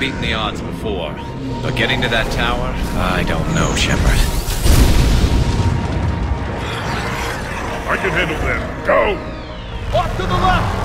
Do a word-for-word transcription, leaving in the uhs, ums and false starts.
beaten the odds before. But getting to that tower, I don't know, Shepard. I can handle them. Go! Off to the left!